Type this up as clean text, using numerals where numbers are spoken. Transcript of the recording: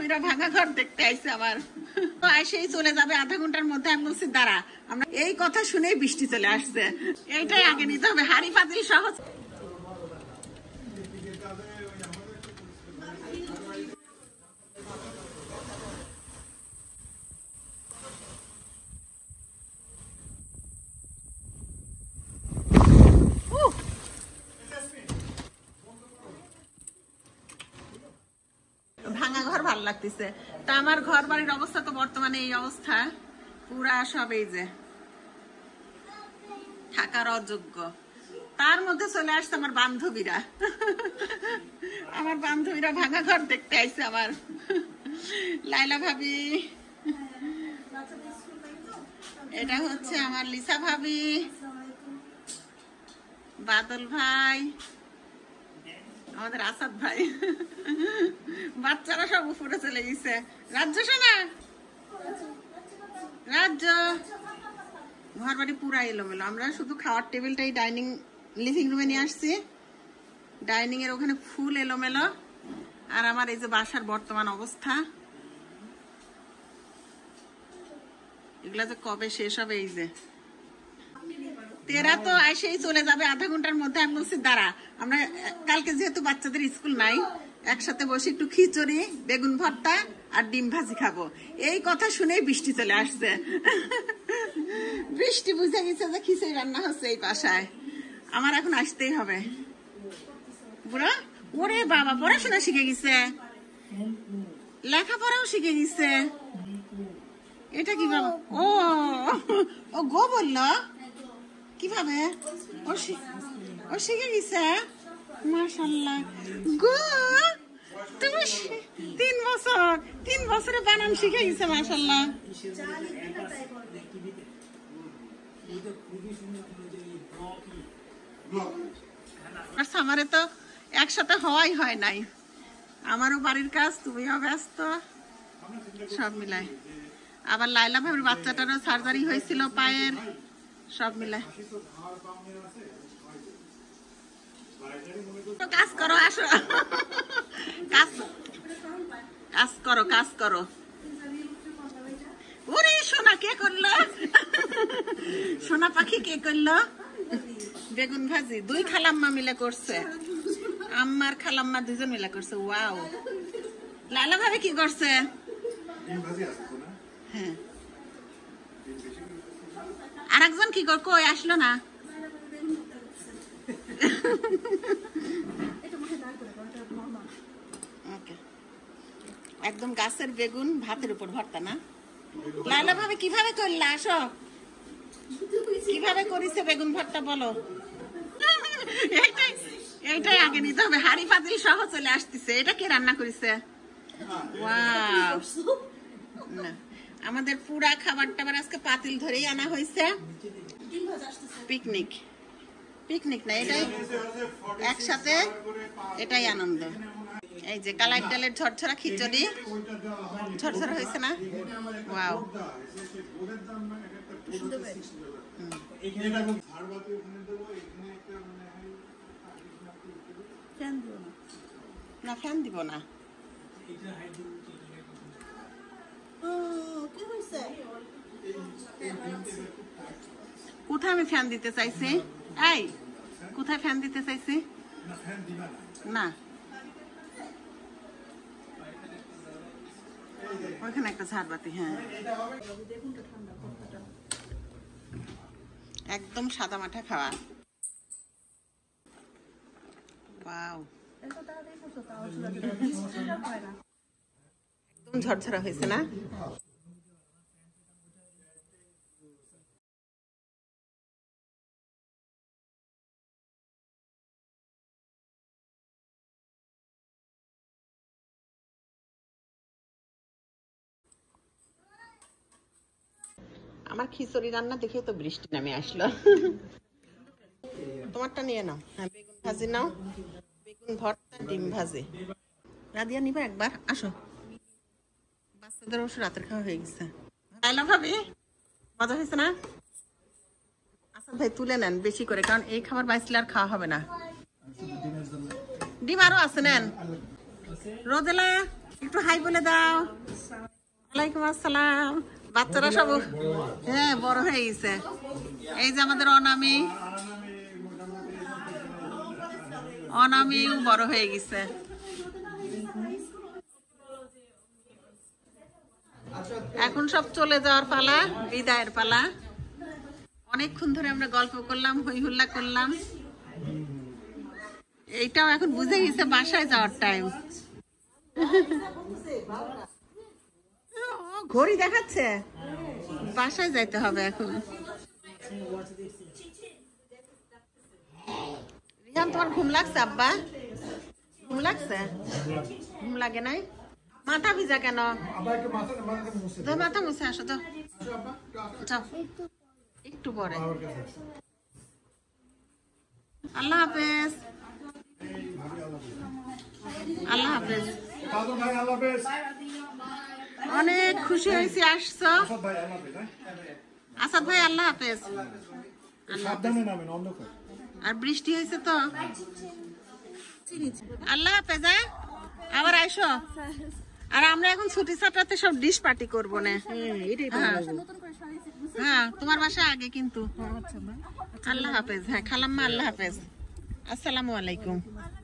বান্ধবীরা ভাঙা ঘর দেখতে আইছে আমার। এসেই চলে যাবে আধা ঘন্টার মধ্যে। আমি বলছি দাঁড়া, আমরা এই কথা শুনেই বৃষ্টি চলে আসছে। এইটাই আগে নিতে হবে, হাড়ি পাতিল সহজ। ভাঙা ঘর ভালো লাগতেছে। তা আমার ঘর বাড়ির অবস্থা তো বর্তমানে এই অবস্থা, পুরা সব এই যে থাকার অযোগ্য। তার মধ্যে চলে আসছে আমার বান্ধবীরা। আমার বান্ধবীরা ভাঙা ঘর দেখতে আইছে আমার। লাইলা ভাবি, এটা হচ্ছে আমার লিসা ভাবি, বাদল ভাই, আমাদের আসাদ ভাই। বাচ্চারা সব উপরে চলে গেছে। রাজ্য শোনা, রাজ্য ঘর বাড়ি পুরা এলোমেলো। আমরা শুধু খাওয়ার টেবিলটাই ডাইনিং লিভিং রুমে নিয়ে আসছি। ডাইনিং এর ওখানে ফুল এলোমেলো। আর আমার এই যে বাসার বর্তমান অবস্থা, এগুলা যে কবে শেষ হবে। এই যে তেরা তো এসেই চলে যাবে আধা ঘন্টার মধ্যে। আমি বলছি দাঁড়া, আমরা কালকে যেহেতু বাচ্চাদের স্কুল নাই, একসাথে বসে একটু খিচুড়ি, বেগুন ভর্তা আর ডিম ভাজি খাবো। এই কথা শুনেই বৃষ্টি চলে আসছে। বৃষ্টি বুঝে গেছে যে খিচুড়ি রান্না হচ্ছে এই বাসায়। আমার এখন আসতেই হবে। বুড়া, ওরে বাবা, পড়াশোনা শিখে গেছে, লেখাপড়াও শিখে গেছে। এটা কি বাবা? ও ও গো বললো কিভাবে? ও শিখে গেছে, মাশাআল্লাহ। গো তুমি 3 বছরে বানান শিখে গেছে, মাশাআল্লাহ। আমারে তো একসাথে হওয়াই হয় নাই। আমারও বাড়ির কাজ, তুমিও ব্যস্ত, সব মিলায়। আবার লাইলা ভাবির বাচ্চাটারও সার্জারি হয়েছিল পায়ের, সব মিলায়। কাজ করো, আসো, কাজ করো, কাজ করো। ওরে সোনা কে করলো? সোনা পাখি কে করলো? বেগুন ভাজি 2 খালাম্মা মিলে করছে। আম্মার খালাম্মা 2জন মিলে করছে। ওয়াও। লালা ভাবে কি করছে? হ্যাঁ, আর একজন কি কর, কই আসলো না? একদম গাছের বেগুন ভাতের উপর ভর্তা না? লাইলা ভাবে কিভাবে করলা? আসো, কিভাবে করিছে বেগুন ভর্তা বলো। এইটাই আগে নিতে হবে, হাড়ি পাতিল সহ চলে আসতেছে। এটা কে রান্না করেছে? ওয়াও। না, আমাদের পুরা খাবার টাবার আজকে পাতিল ধরেই আনা হয়েছে। পিকনিক, পিকনিক না, এটাই একসাথে, এটাই আনন্দ। এই যে কালাই ডালের ঝরঝরা খিচুড়ি, ঝরঝরা হয়েছে না? ওয়াও। না, ফ্যান দিব না। কোথায় আমি ফ্যান দিতে চাইছি? এই কোথায় ফ্যান দিতে চাইছি? না, ওইখানে একটা ঝাড়বাতি। হ্যাঁ, একদম সাদা মাঠা খাওয়া। ওয়াও, একদম ঝরঝরা হয়েছে না? আমার খিচুড়ি রান্না দেখে তো বৃষ্টি নামে আসলো। তোমারটা নিয়ে নাও। হ্যাঁ, বেগুন ভাজি নাও, বেগুন ভর্তা, ডিম ভাজি। রাধিয়া নিবা একবার? আসো, বাচ্চাদের অবশ্য রাতের খাওয়া হয়ে গেছে। তাইলা ভাবি, মজা হয়েছে না? আচ্ছা ভাই, তুলে নেন বেশি করে, কারণ এই খাবার বাইসলে আর খাওয়া হবে না। ডিম আরো আছে, নেন। রোদেলা একটু হাই বলে দাও। ওয়ালাইকুম আসসালাম। বাচ্চারা সব হ্যাঁ বড় হয়ে গেছে। এই যে আমাদের অনামিও বড় হয়ে গেছে। এখন সব চলে যাওয়ার পালা, বিদায়ের পালা। অনেকক্ষণ ধরে আমরা গল্প করলাম, হই হুল্লা করলাম। এইটাও এখন বুঝে গেছে বাসায় যাওয়ার টাইম। ঘড়ি দেখাচ্ছে বাসায় যাইতে হবে এখন। রিহান তোমার ঘুম লাগছে আব্বা? ঘুম লাগছে? ঘুম লাগে নাই? মাথা ভিজা কেন? মাথা মুছে আসো তো, যাও একটু পরে। আল্লাহ হাফেজ। আল্লাহ হাফেজ। অনেক খুশি হয়েছি আসছো। আসাদ ভাই আল্লাহ হাফেজ। আর বৃষ্টি হয়েছে তো, আল্লাহ হাফেজ। আবার আইসো। আর আমরা এখন ছুটি ছাটাতে সব ডিশ পার্টি করবো না। হ্যাঁ তোমার বাসায় আগে কিন্তু। আল্লাহ হাফেজ। হ্যাঁ খালাম্মা আল্লাহ হাফেজ। আসসালামু আলাইকুম।